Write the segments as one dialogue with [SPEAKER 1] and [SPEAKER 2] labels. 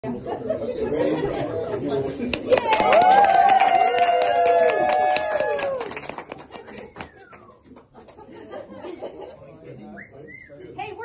[SPEAKER 1] Hey, we're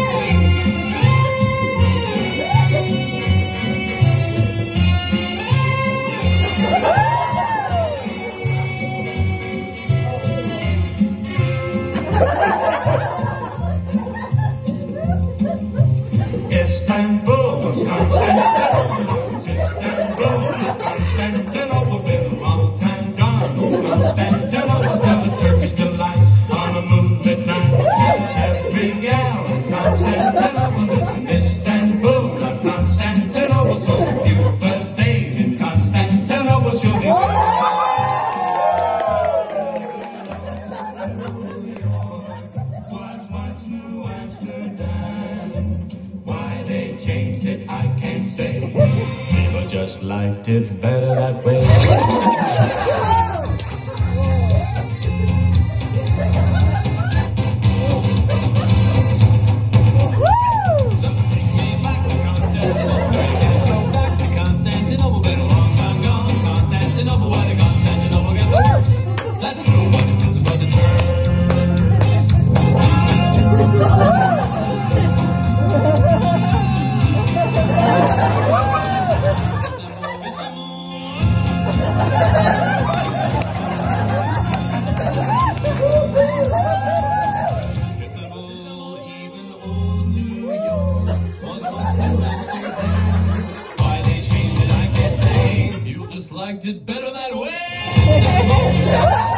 [SPEAKER 2] Istanbul was Constantinople. Istanbul, Constantinople, been a long time gone. Constantinople still a Turkish delight on a moonlit night. Every gal in Constantinople lives in Istanbul, not Constantinople. So if you've a date in Constantinople, she'll be there. Was once New Amsterdam. Why they changed it, I can't say. People just liked it better that way. So take me back to Constantinople. Go back to Constantinople. Been a long time gone. Constantinople, why did Constantinople get the works? Let's go. What is this about the turn? Istanbul, even old New York was once New Amsterdam. Why they changed it, I can't say. You just liked it better that way.